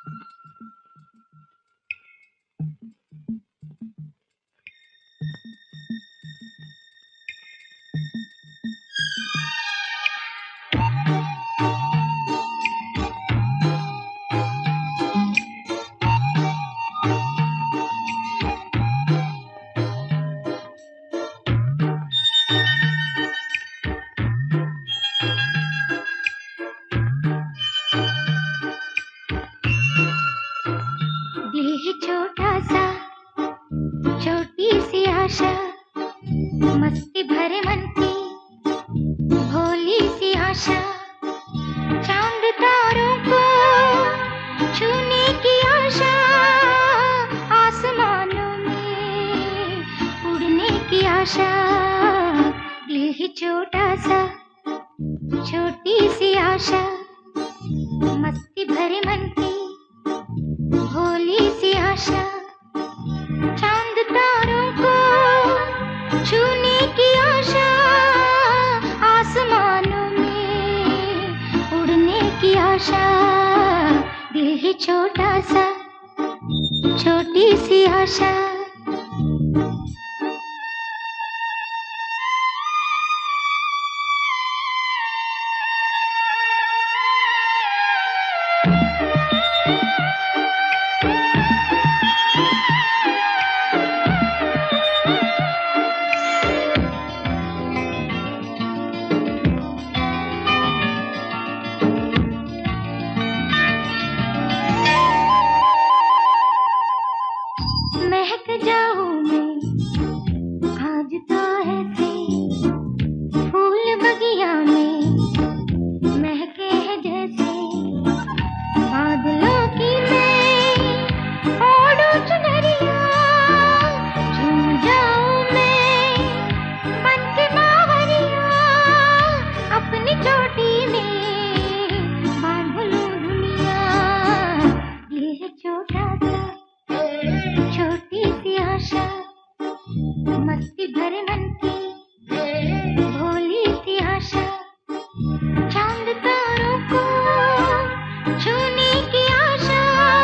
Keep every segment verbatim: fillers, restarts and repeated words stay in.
छोटा सा छोटी सी आशा, मस्ती भरे मन की भोली सी आशा, चांद तारों को छूने की आशा, आसमानों में उड़ने की आशा। दिल ही छोटा सा छोटी सी आशा, मस्ती भरे मन की भोली सी आशा, चांद तारों को छूने की आशा, आसमानों में उड़ने की आशा। दिल ही छोटा सा छोटी सी आशा। महक जाऊं मैं आज तो ऐसे, फूल बगिया में महके हैं जैसे, बादलों की मैं ओढ़ूं चुनरिया, झूम जाऊं मैं बन के बावरिया, अपनी चोटी में बांध लूं दुनिया। ये है छोटा सा छोटी सी आशा, मस्ती भरे मन की भोली सी आशा, चांद तारों को छूने की आशा,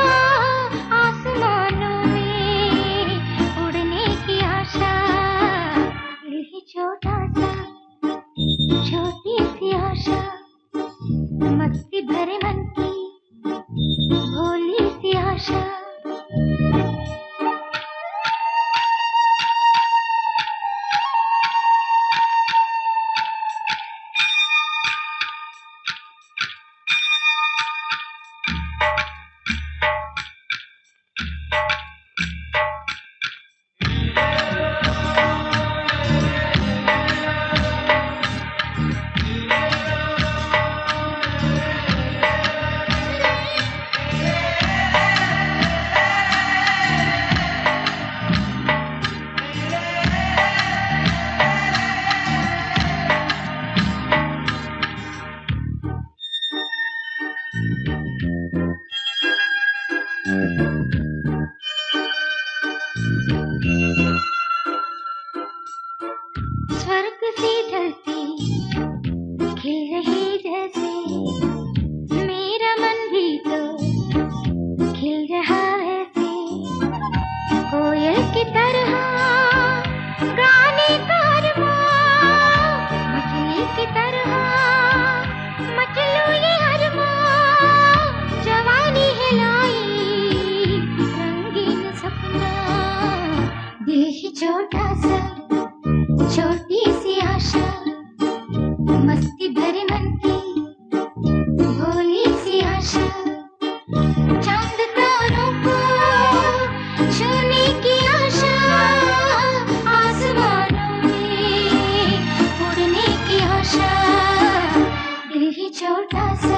आसमानों में उड़ने की आशा। यही छोटा सा छोटी सी आशा, मस्ती भरे मन की भोली सी आशा। स्वर्ग सी धरती खिल रही जैसे, मेरा मन भी तो खिल रहा ऐसे, कोयल की तरह गाने का अरमां, मछली की तरह मचलूं ये अरमां, जवानी है लाई रंगीन सपना। दिल ही छोटा सा छोटी सी आशा, मस्ती भरे मन की भोली सी आशा, चांद तारों को छूने की आशा, आसमानों में उड़ने की आशा। दिल ही छोटा सा